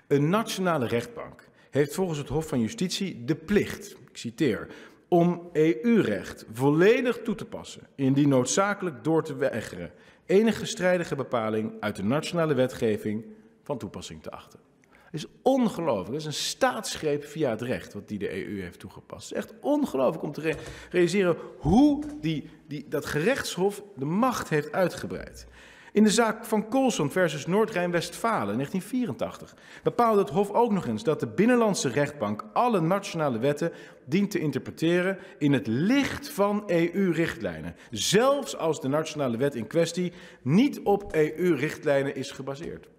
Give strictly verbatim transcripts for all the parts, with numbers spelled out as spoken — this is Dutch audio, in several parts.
Een nationale rechtbank heeft volgens het Hof van Justitie de plicht, ik citeer, om E U-recht volledig toe te passen, indien noodzakelijk door te weigeren enige strijdige bepaling uit de nationale wetgeving van toepassing te achten. Het is ongelooflijk. Het is een staatsgreep via het recht wat die de E U heeft toegepast. Het is echt ongelooflijk om te re realiseren hoe die, die, dat gerechtshof de macht heeft uitgebreid. In de zaak van Colson versus Noord-Rijn-Westfalen in negentien vierentachtig bepaalde het Hof ook nog eens dat de binnenlandse rechtbank alle nationale wetten dient te interpreteren in het licht van E U-richtlijnen, zelfs als de nationale wet in kwestie niet op E U-richtlijnen is gebaseerd.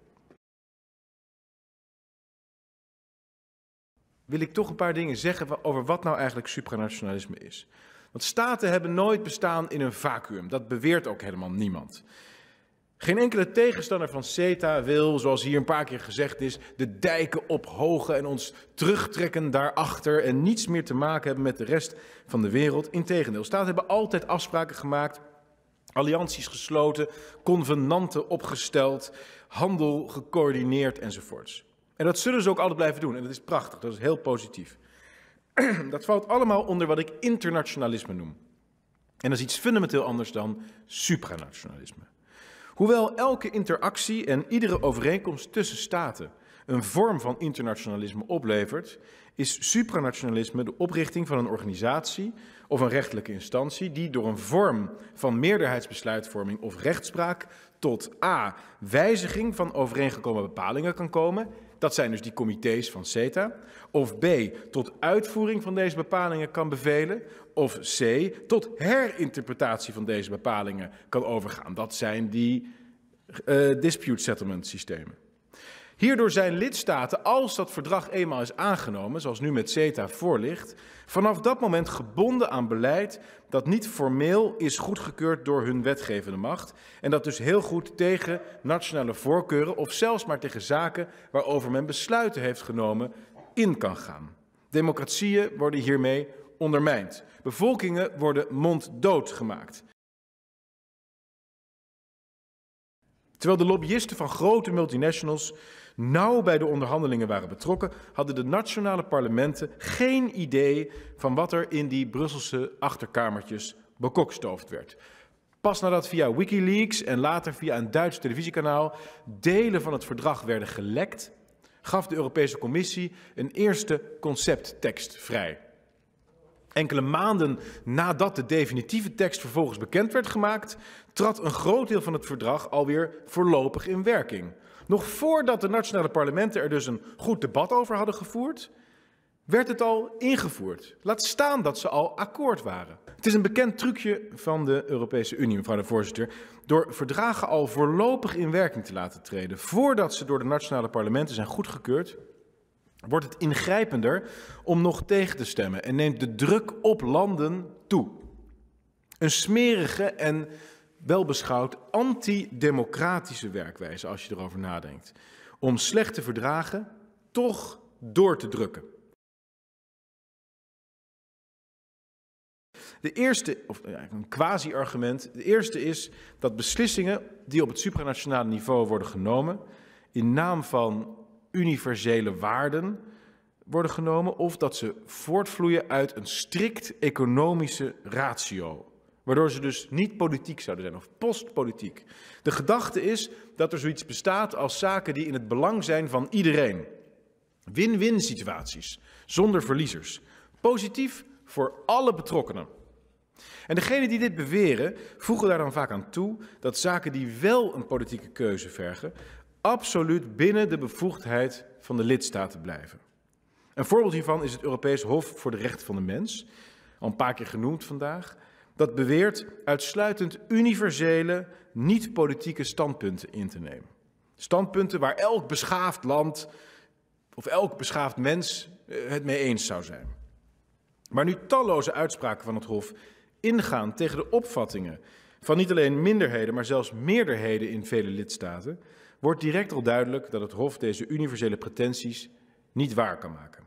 Wil ik toch een paar dingen zeggen over wat nou eigenlijk supranationalisme is. Want staten hebben nooit bestaan in een vacuüm. Dat beweert ook helemaal niemand. Geen enkele tegenstander van CETA wil, zoals hier een paar keer gezegd is, de dijken ophogen en ons terugtrekken daarachter en niets meer te maken hebben met de rest van de wereld. Integendeel, staten hebben altijd afspraken gemaakt, allianties gesloten, convenanten opgesteld, handel gecoördineerd enzovoorts. En dat zullen ze ook altijd blijven doen en dat is prachtig, dat is heel positief. Dat valt allemaal onder wat ik internationalisme noem. En dat is iets fundamenteel anders dan supranationalisme. Hoewel elke interactie en iedere overeenkomst tussen staten een vorm van internationalisme oplevert, is supranationalisme de oprichting van een organisatie of een rechtelijke instantie die door een vorm van meerderheidsbesluitvorming of rechtspraak tot a. wijziging van overeengekomen bepalingen kan komen. Dat zijn dus die comité's van CETA. Of b. tot uitvoering van deze bepalingen kan bevelen. Of c. tot herinterpretatie van deze bepalingen kan overgaan. Dat zijn die uh, dispute settlement systemen. Hierdoor zijn lidstaten, als dat verdrag eenmaal is aangenomen, zoals nu met CETA voor ligt, vanaf dat moment gebonden aan beleid dat niet formeel is goedgekeurd door hun wetgevende macht en dat dus heel goed tegen nationale voorkeuren of zelfs maar tegen zaken waarover men besluiten heeft genomen in kan gaan. Democratieën worden hiermee ondermijnd. Bevolkingen worden monddood gemaakt. Terwijl de lobbyisten van grote multinationals nauw bij de onderhandelingen waren betrokken, hadden de nationale parlementen geen idee van wat er in die Brusselse achterkamertjes bekokstoofd werd. Pas nadat via Wikileaks en later via een Duits televisiekanaal delen van het verdrag werden gelekt, gaf de Europese Commissie een eerste concepttekst vrij. Enkele maanden nadat de definitieve tekst vervolgens bekend werd gemaakt, trad een groot deel van het verdrag alweer voorlopig in werking. Nog voordat de nationale parlementen er dus een goed debat over hadden gevoerd, werd het al ingevoerd. Laat staan dat ze al akkoord waren. Het is een bekend trucje van de Europese Unie, mevrouw de voorzitter, door verdragen al voorlopig in werking te laten treden, voordat ze door de nationale parlementen zijn goedgekeurd, wordt het ingrijpender om nog tegen te stemmen en neemt de druk op landen toe. Een smerige en welbeschouwd antidemocratische werkwijze, als je erover nadenkt, om slechte verdragen toch door te drukken. De eerste, of een quasi-argument, de eerste is dat beslissingen die op het supranationale niveau worden genomen, in naam van universele waarden worden genomen, of dat ze voortvloeien uit een strikt economische ratio, waardoor ze dus niet politiek zouden zijn, of postpolitiek. De gedachte is dat er zoiets bestaat als zaken die in het belang zijn van iedereen. Win-win situaties, zonder verliezers. Positief voor alle betrokkenen. En degenen die dit beweren, voegen daar dan vaak aan toe dat zaken die wel een politieke keuze vergen, absoluut binnen de bevoegdheid van de lidstaten blijven. Een voorbeeld hiervan is het Europees Hof voor de Rechten van de Mens, al een paar keer genoemd vandaag, dat beweert uitsluitend universele, niet-politieke standpunten in te nemen. Standpunten waar elk beschaafd land of elk beschaafd mens het mee eens zou zijn. Maar nu talloze uitspraken van het Hof ingaan tegen de opvattingen van niet alleen minderheden, maar zelfs meerderheden in vele lidstaten, wordt direct al duidelijk dat het Hof deze universele pretenties niet waar kan maken.